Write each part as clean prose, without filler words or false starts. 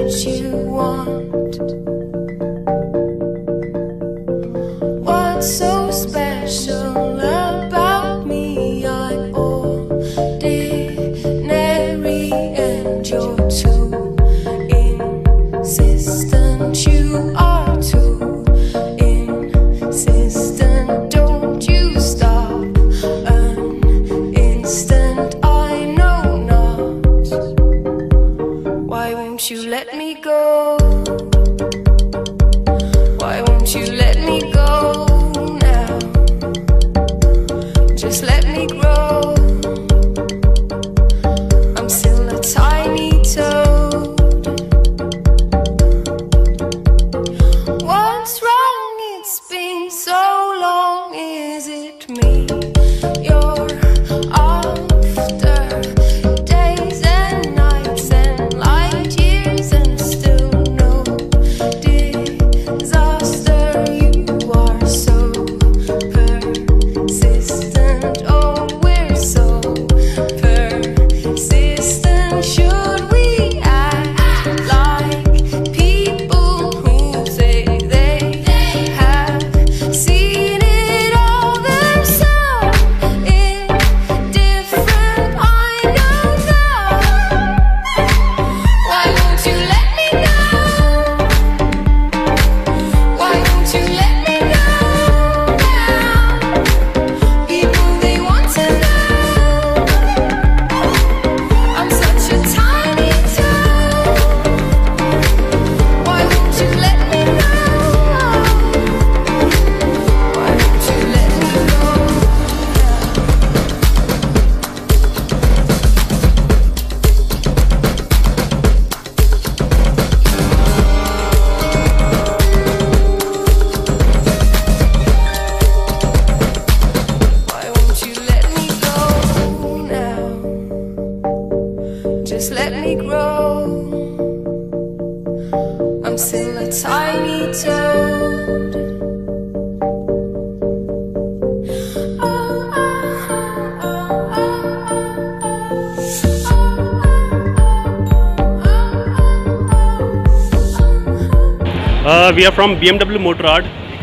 that you want. What's so special about me? I'm ordinary and you're too insistent. You are too insistent. Don't you stop an instant. I know not. Why won't you let me go? Why won't you let me go now? Just let me grow. I'm still a tiny toad. What's wrong? It's been so long. Is it me you're after? Days and nights and light years and still no disaster. You are so persistent. Oh, we're so persistent. Should we act like people who say they have seen it all themselves? Indifferent, I know now. Why won't you let me know? Why won't you let me know now? People, they want to know. I'm such a tiny toad. Why won't you let me know? Why won't you let me go? Why won't you let me go now? Just let me grow. I'm still a tiny toad. We are from BMW Motorrad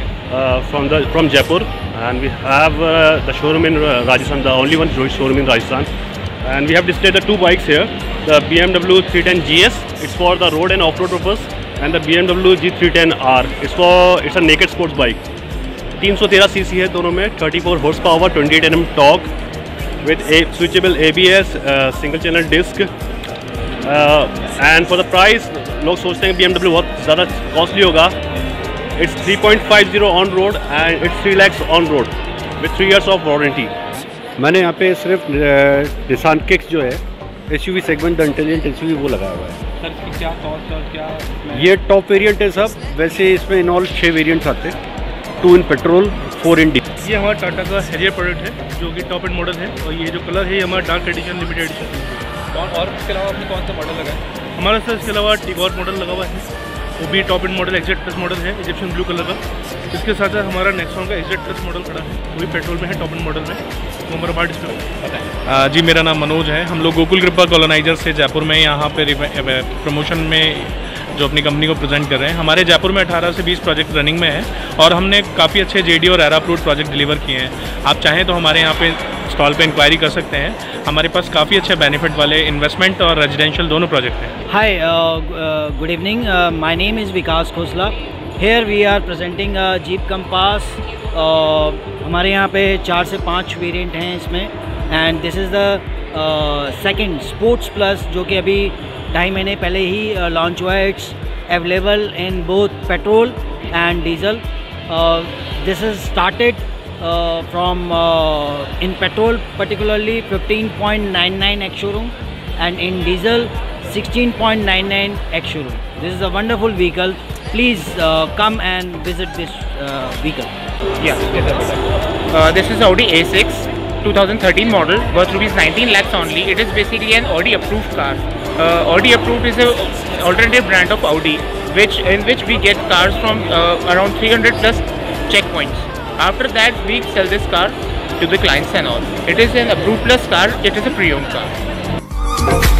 from Jaipur, and we have the showroom in Rajasthan, the only one showroom in Rajasthan. And we have displayed the two bikes here, the BMW 310 GS, it's for the road and off-road purpose, and the BMW G310R, it's a naked sports bike. 313 cc है दोनों में, 34 horse power, 28 Nm torque with a switchable ABS, single channel disc. And for the price, लोग सोचते हैं BMW बहुत ज़्यादा costly होगा. It's 3.50 on road and it's 3 lakhs on road with 3 years of warranty. मैंने यहाँ पे सिर्फ निसान किक्स जो है SUV segment the intelligent SUV वो लगाया हुआ है. सर इसकी क्या कॉस्ट और क्या ये टॉप वेरिएंट है सब. वैसे इसमें इन ऑल 6 वेरिएंट्स आते हैं, 2 इन पेट्रोल, 4 इन डीजल. ये हमारा टाटा का हैरियर प्रोडक्ट है जो कि टॉप एंड मॉडल है, और ये जो कलर है ये हमारा डार्क एडिशन लिमिटेड एडिशन है. और इसके अलावा आपने कौन सा मॉडल लगाया? हमारा सर इसके अलावा टिगोर मॉडल लगा हुआ है, वो भी टॉप एंड मॉडल एक्जेट प्लस मॉडल है, इजिप्शियन ब्लू कलर का. इसके साथ साथ हमारा नेक्सॉन का एक्जेट प्लस मॉडल खड़ा है, वो भी पेट्रोल में है, टॉप एंड मॉडल में. वो हमारा बार डिस्प्ले पता है. जी मेरा नाम मनोज है. हम लोग गोकुल कृपा कॉलोनाइजर से जयपुर में यहाँ पे प्रमोशन में जो अपनी कंपनी को प्रेजेंट कर रहे हैं. हमारे जयपुर में 18 से 20 प्रोजेक्ट रनिंग में है और हमने काफ़ी अच्छे JD और एरा अप्रूव्ड प्रोजेक्ट डिलीवर किए हैं. आप चाहें तो हमारे यहाँ पे स्टॉल पे इंक्वायरी कर सकते हैं. हमारे पास काफ़ी अच्छे बेनिफिट वाले इन्वेस्टमेंट और रेजिडेंशियल दोनों प्रोजेक्ट हैं. Hi, good evening. My name is Vikas Khosla. Here we are presenting a Jeep Compass. हमारे यहाँ पे 4 से 5 वेरिएंट हैं इसमें, and this is the second sports plus जो कि अभी 2.5 महीने पहले ही लॉन्च हुआ है. It's available in both petrol and diesel. This is started from in petrol particularly 15.99 ex showroom, and in diesel 16.99 ex showroom. This is a wonderful vehicle. Please come and visit this vehicle. This is Audi A6 2013 model, worth rupees 19 lakhs only. It is basically an Audi approved car. Audi approved is a alternative brand of Audi in which we get cars from around 300 plus checkpoints. After that we sell this car to the clients and all. It is an approved plus car, it is a pre-owned car.